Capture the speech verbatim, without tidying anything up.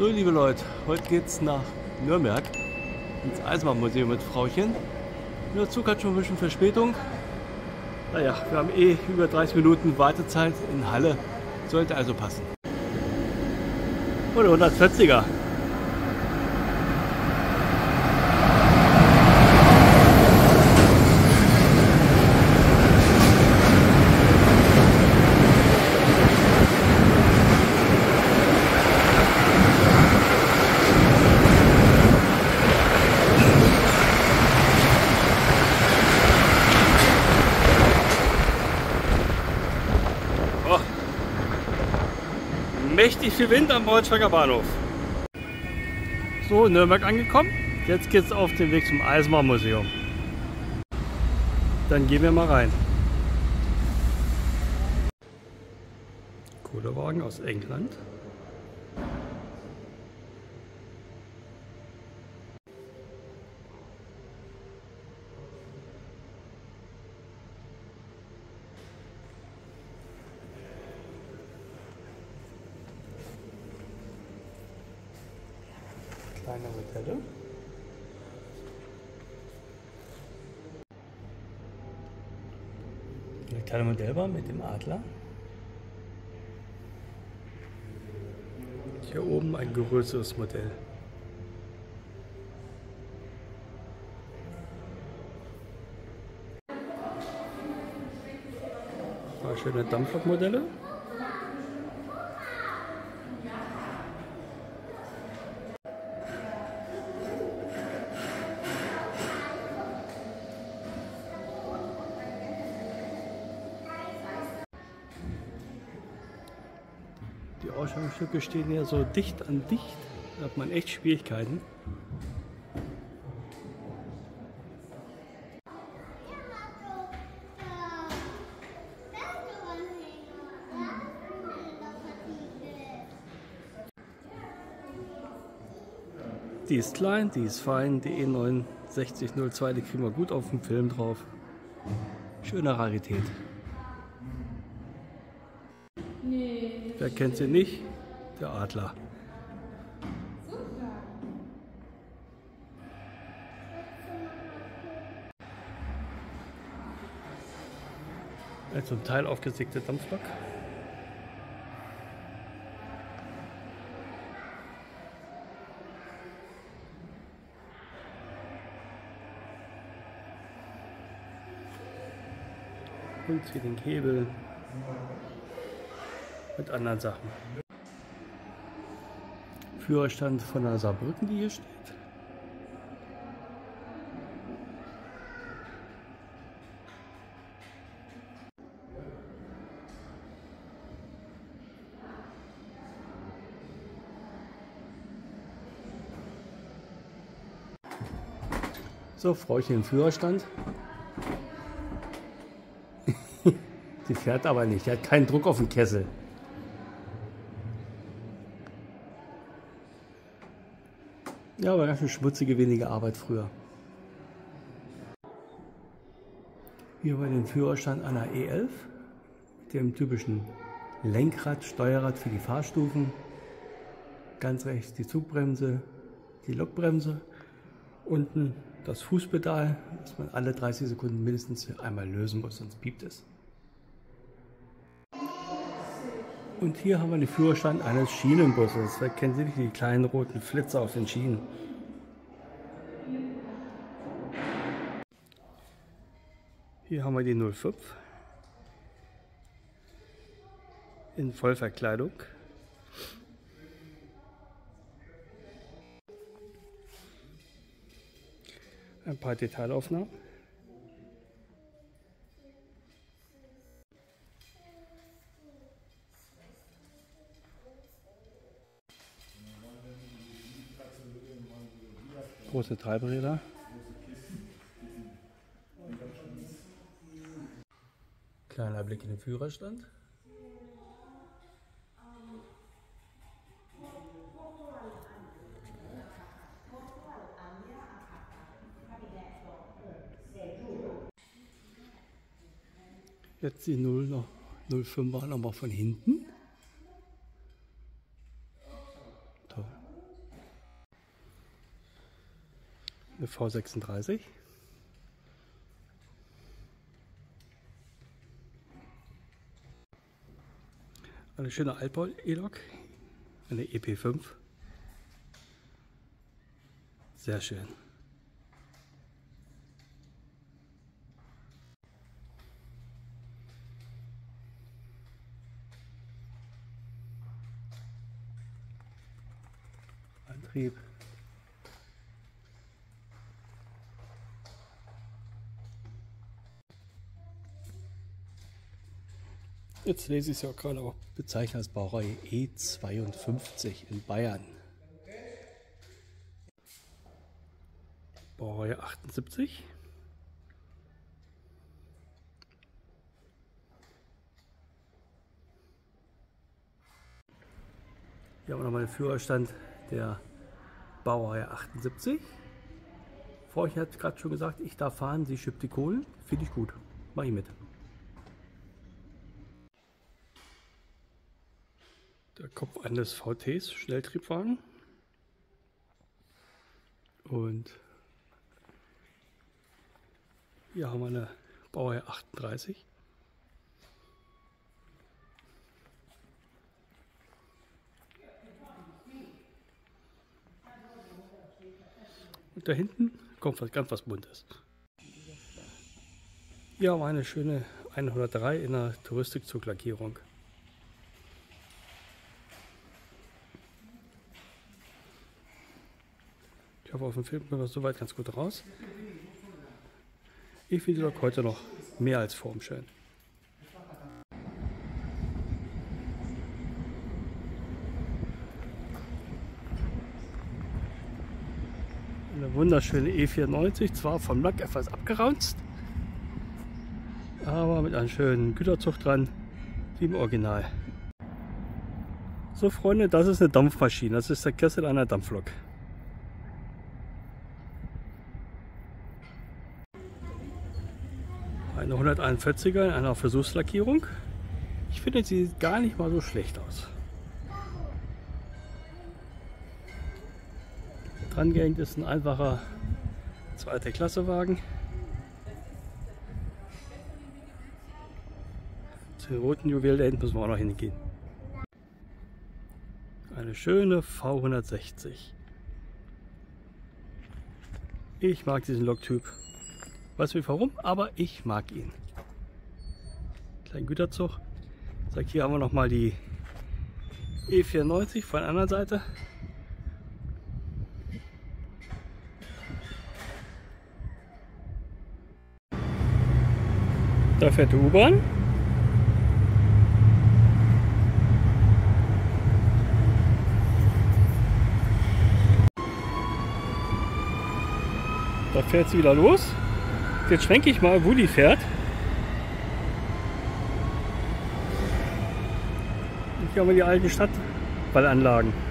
So, liebe Leute, heute geht's nach Nürnberg ins Eisenbahnmuseum mit Frauchen. Der Zug hat schon ein bisschen Verspätung. Naja, wir haben eh über dreißig Minuten Wartezeit in Halle. Sollte also passen. Oder hundertvierziger. Mächtig viel Wind am Braunschweiger Bahnhof. So, in Nürnberg angekommen. Jetzt geht's auf den Weg zum Eisenbahnmuseum. Dann gehen wir mal rein. Kohlewagen aus England. Kleine Modelle. Eine kleine Modellbahn mit dem Adler. Hier oben ein größeres Modell. Ein paar schöne Dampflokmodelle. Die Ausstellungsstücke stehen ja so dicht an dicht, da hat man echt Schwierigkeiten. Die ist klein, die ist fein, die E neun sechzig null zwei, die kriegen wir gut auf dem Film drauf. Schöne Rarität. Wer kennt sie nicht? Der Adler. Ein zum Teil aufgesägte Dampflok. Und hier den Hebel. Mit anderen Sachen. Führerstand von der Saarbrücken, die hier steht. So, Frauchen im Führerstand. Die fährt aber nicht, die hat keinen Druck auf den Kessel. Ja, aber ganz schön schmutzige, wenige Arbeit früher. Hier bei dem Führerstand einer E elf, mit dem typischen Lenkrad, Steuerrad für die Fahrstufen. Ganz rechts die Zugbremse, die Lokbremse. Unten das Fußpedal, das man alle dreißig Sekunden mindestens einmal lösen muss, sonst piept es. Und hier haben wir den Führerstand eines Schienenbusses. Wer kennt Sie nicht, die kleinen roten Flitzer auf den Schienen? Hier haben wir die null fünf in Vollverkleidung. Ein paar Detailaufnahmen. Große Treibräder. Kleiner Blick in den Führerstand. Jetzt die null noch, null fünfer nochmal von hinten. Toll. eine V sechsunddreißig. Eine schöne Altbau-E-Lok, eine E P fünf. Sehr schön. Antrieb. Jetzt lese ich es ja gerade auch bezeichnet als Baureihe E zweiundfünfzig in Bayern. Baureihe achtundsiebzig. Hier haben wir nochmal den Führerstand der Baureihe achtundsiebzig. Vorher hat gerade schon gesagt, ich darf fahren, sie schippt die Kohlen. Finde ich gut. Mach ich mit. Der Kopf eines V Ts, Schnelltriebwagen. Und hier haben wir eine Baureihe achtunddreißig. Und da hinten kommt was, ganz was Buntes. Hier haben wir eine schöne hundertdrei in der Touristikzuglackierung. Ich hoffe, auf dem Film kommt das soweit ganz gut raus. Ich finde die Lok heute noch mehr als formschön. Eine wunderschöne E vierundneunzig, zwar vom Lack etwas abgeraunzt, aber mit einem schönen Güterzug dran, wie im Original. So Freunde, das ist eine Dampfmaschine, das ist der Kessel einer Dampflok. Eine hunderteinundvierziger in einer Versuchslackierung. Ich finde, sie sieht gar nicht mal so schlecht aus. Dran gehängt ist ein einfacher zweite Klasse Wagen. Zu den roten Juwelen da hinten müssen wir auch noch hingehen. Eine schöne V hundertsechzig. Ich mag diesen Loktyp. Weiß nicht warum, aber ich mag ihn. Kleinen Güterzug. Sag, hier haben wir noch mal die E vierundneunzig von der anderen Seite. Da fährt die U-Bahn. Da fährt sie wieder los. Jetzt schwenke ich mal, wo die fährt. Und hier haben wir die alten Stadtballanlagen.